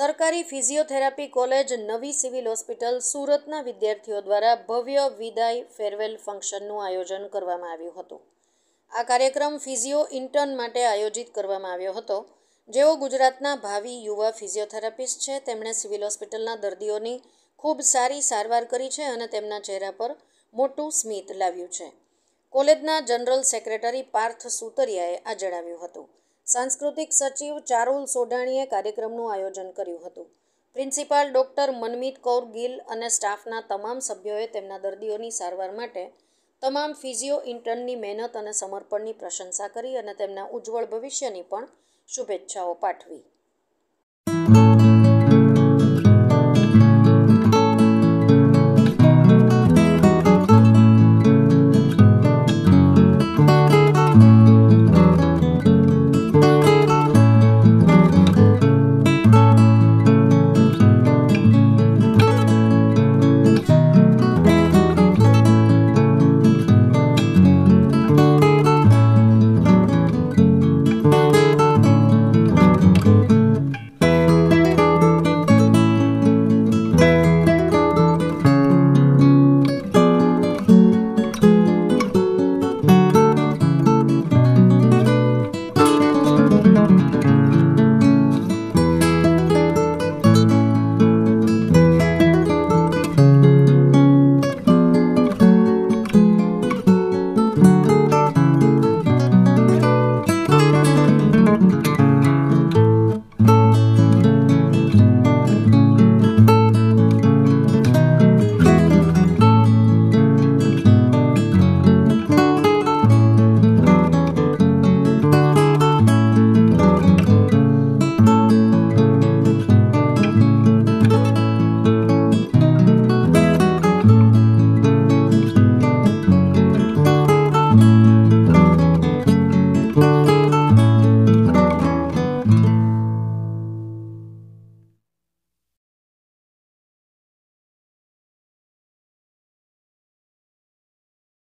સરકારી physiotherapy college નવી civil hospital સુરતના વિદ્યાર્થીઓ દ્વારા ભવ્ય વિદાય ફેરવેલ ફંક્શનનું આયોજન કરવામાં આવ્યું હતું. આ કાર્યક્રમ ફિઝિયો ઇન્ટર્ન માટે આયોજિત કરવામાં આવ્યો હતો, જેઓ ગુજરાતના ભાવિ યુવા ફિઝિયોથેરાપિસ્ટ છે. તેમણે સિવિલ હોસ્પિટલના દર્દીઓની ખૂબ સારી સારવાર કરી છે અને તેમના ચહેરા પર મોટું સ્મિત લાવ્યું છે. કોલેજના જનરલ સેક્રેટરી પાર્થ સુતરિયાએ આ જણાવ્યું હતું. સાંસ્કૃતિક સચિવ ચારુલ સોઢાણીએ કાર્યક્રમનું આયોજન કર્યું હતું. પ્રિન્સિપાલ ડૉક્ટર મનમીત કૌર ગિલ અને સ્ટાફના તમામ સભ્યોએ તેમના દર્દીઓની સારવાર માટે તમામ ફિઝિયો ઇન્ટર્નની મહેનત અને સમર્પણની પ્રશંસા કરી અને તેમના ઉજ્જવળ ભવિષ્યની પણ શુભેચ્છાઓ પાઠવી.